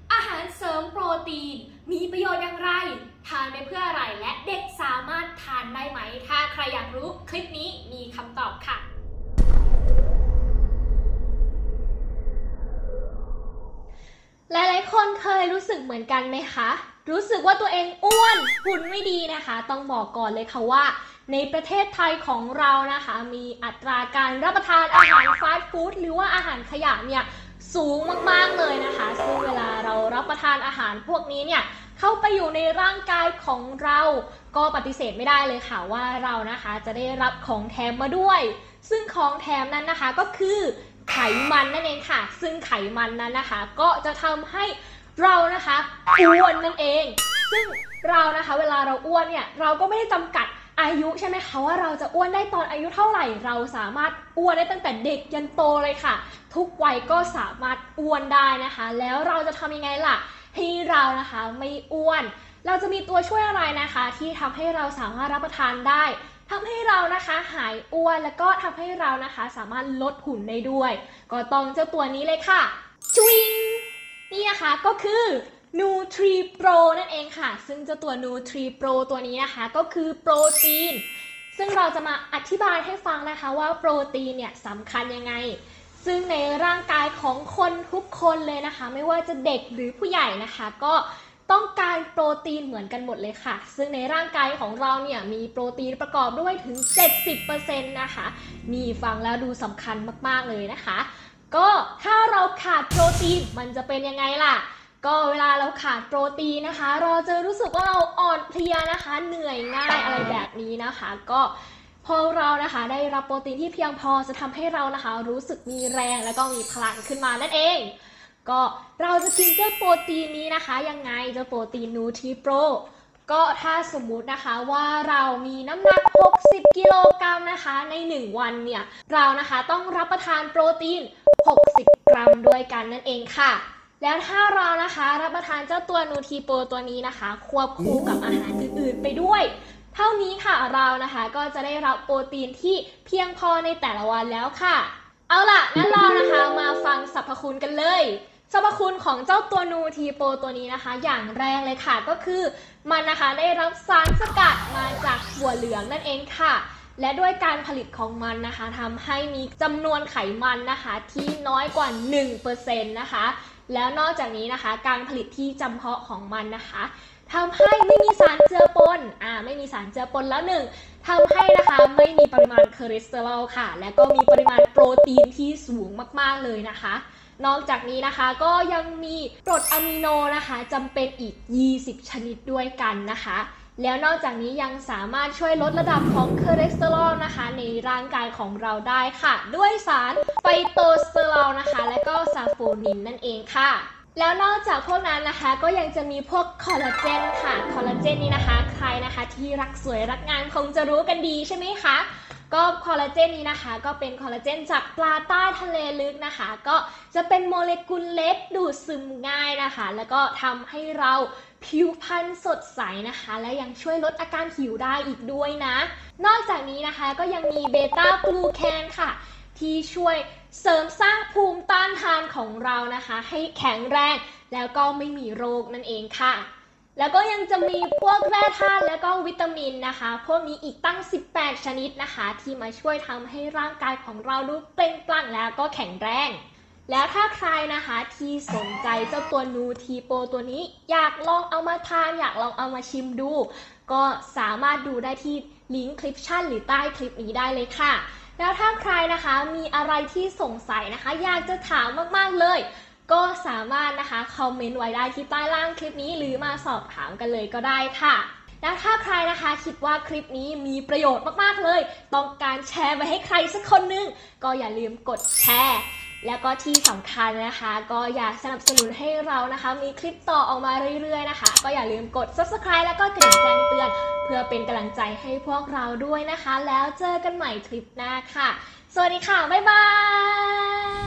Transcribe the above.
อาหารเสริมโปรตีนมีประโยชน์อย่างไรทานไปเพื่ออะไรและเด็กสามารถทานได้ไหมถ้าใครอยากรู้คลิปนี้มีคำตอบค่ะหลายๆคนเคยรู้สึกเหมือนกันไหมคะรู้สึกว่าตัวเองอ้วนหุ่นไม่ดีนะคะต้องบอกก่อนเลยค่ะว่าในประเทศไทยของเรานะคะมีอัตราการรับประทานอาหารฟาสต์ฟู้ดหรือว่าอาหารขยะเนี่ยสูงมากๆเลยนะคะซึ่งเวลาเรารับประทานอาหารพวกนี้เนี่ยเข้าไปอยู่ในร่างกายของเราก็ปฏิเสธไม่ได้เลยค่ะว่าเรานะคะจะได้รับของแถมมาด้วยซึ่งของแถมนั้นนะคะก็คือไขมันนั่นเองค่ะซึ่งไขมันนั้นนะคะก็จะทำให้เรานะคะอ้วนนั่นเองซึ่งเรานะคะเวลาเราอ้วนเนี่ยเราก็ไม่ได้จำกัดอายุใช่ไหมคะว่าเราจะอ้วนได้ตอนอายุเท่าไหร่เราสามารถอ้วนได้ตั้งแต่เด็กยันโตเลยค่ะทุกวัยก็สามารถอ้วนได้นะคะแล้วเราจะทำยังไงล่ะให้เรานะคะไม่อ้วนเราจะมีตัวช่วยอะไรนะคะที่ทำให้เราสามารถรับประทานได้ทำให้เรานะคะหายอ้วนแล้วก็ทำให้เรานะคะสามารถลดหุ่นได้ด้วยก็ต้องเจ้าตัวนี้เลยค่ะจวิงนี่นะคะก็คือ Nutri Pro นั่นเองค่ะซึ่งเจ้าตัว Nutri Pro ตัวนี้นะคะก็คือโปรตีนซึ่งเราจะมาอธิบายให้ฟังนะคะว่าโปรตีนเนี่ยสำคัญยังไงซึ่งในร่างกายของคนทุกคนเลยนะคะไม่ว่าจะเด็กหรือผู้ใหญ่นะคะก็ต้องการโปรตีนเหมือนกันหมดเลยค่ะซึ่งในร่างกายของเราเนี่ยมีโปรตีนประกอบด้วยถึง 70% นะคะนี่ฟังแล้วดูสำคัญมากๆเลยนะคะก็ถ้าเราขาดโปรตีนมันจะเป็นยังไงล่ะก็เวลาเราขาดโปรตีนนะคะเราจะรู้สึกว่าเราอ่อนเพลียนะคะเหนื่อยง่ายอะไรแบบนี้นะคะก็พอเรานะคะได้รับโปรตีนที่เพียงพอจะทำให้เรานะคะรู้สึกมีแรงแล้วก็มีพลังขึ้นมานั่นเองก็เราจะกินเจ้าโปรตีนนี้นะคะยังไงเจ้าโปรตีน Nutri Pro ก็ถ้าสมมุตินะคะว่าเรามีน้ำหนัก60 กิโลกรัมนะคะใน1วันเนี่ยเรานะคะต้องรับประทานโปรตีน60 กรัมด้วยกันนั่นเองค่ะแล้วถ้าเรานะคะรับประทานเจ้าตัว Nutri Pro ตัวนี้นะคะควบคู่กับอาหารอื่นๆไปด้วยเท่านี้ค่ะเรานะคะก็จะได้รับโปรตีนที่เพียงพอในแต่ละวันแล้วค่ะเอาล่ะงั้นเรานะคะมาฟังสรรพคุณกันเลยสรรพคุณของเจ้าตัว Nutri Pro ตัวนี้นะคะอย่างแรกเลยค่ะก็คือมันนะคะได้รับสารสกัดมาจากถั่วเหลืองนั่นเองค่ะและด้วยการผลิตของมันนะคะทำให้มีจำนวนไขมันนะคะที่น้อยกว่า 1% นะคะแล้วนอกจากนี้นะคะการผลิตที่จำเพาะของมันนะคะทำให้ไม่มีสารเจือปนไม่มีสารเจือปนแล้วหนึ่งทำให้นะคะไม่มีปริมาณคอเลสเตอรอลค่ะและก็มีปริมาณโปรตีนที่สูงมากๆเลยนะคะนอกจากนี้นะคะก็ยังมีกรดอะมิโนนะคะจำเป็นอีก20ชนิดด้วยกันนะคะแล้วนอกจากนี้ยังสามารถช่วยลดระดับของคอเลสเตอรอลนะคะในร่างกายของเราได้ค่ะด้วยสารไฟโตสเตอรอลนะคะและก็ซาโฟนินนั่นเองค่ะแล้วนอกจากพวกนั้นนะคะก็ยังจะมีพวกคอลลาเจนค่ะคอลลาเจนนี้นะคะใครนะคะที่รักสวยรักงามคงจะรู้กันดีใช่ไหมคะก็คอลลาเจนนี้นะคะก็เป็นคอลลาเจนจากปลาใต้ทะเลลึกนะคะก็จะเป็นโมเลกุลเล็กดูดซึมง่ายนะคะแล้วก็ทำให้เราผิวพรรณสดใสนะคะและยังช่วยลดอาการหิวได้อีกด้วยนะนอกจากนี้นะคะก็ยังมีเบต้ากลูแคนค่ะที่ช่วยเสริมสร้างภูมิต้านทานของเรานะคะให้แข็งแรงแล้วก็ไม่มีโรคนั่นเองค่ะแล้วก็ยังจะมีพวกแร่ธาตุแล้วก็วิตามินนะคะพวกนี้อีกตั้ง18ชนิดนะคะที่มาช่วยทำให้ร่างกายของเราดูเปล่งปลั่งแล้วก็แข็งแรงแล้วถ้าใครนะคะที่สนใจเจ้าตัว Nutri Pro ตัวนี้อยากลองเอามาทานอยากลองเอามาชิมดูก็สามารถดูได้ที่ลิงก์คลิปชั่นหรือใต้คลิปนี้ได้เลยค่ะแล้วถ้าใครนะคะมีอะไรที่สงสัยนะคะอยากจะถามมากๆเลยก็สามารถนะคะคอมเมนต์ไว้ได้ที่ใต้ล่างคลิปนี้หรือมาสอบถามกันเลยก็ได้ค่ะแล้วถ้าใครนะคะคิดว่าคลิปนี้มีประโยชน์มากๆเลยต้องการแชร์ไปให้ใครสักคนนึงก็อย่าลืมกดแชร์แล้วก็ที่สำคัญนะคะก็อยากสนับสนุนให้เรานะคะมีคลิปต่อออกมาเรื่อยๆนะคะก็อย่าลืมกด Subscribe แล้วก็กระดิ่งแจ้งเตือนเพื่อเป็นกำลังใจให้พวกเราด้วยนะคะแล้วเจอกันใหม่คลิปหน้าค่ะสวัสดีค่ะบ๊ายบาย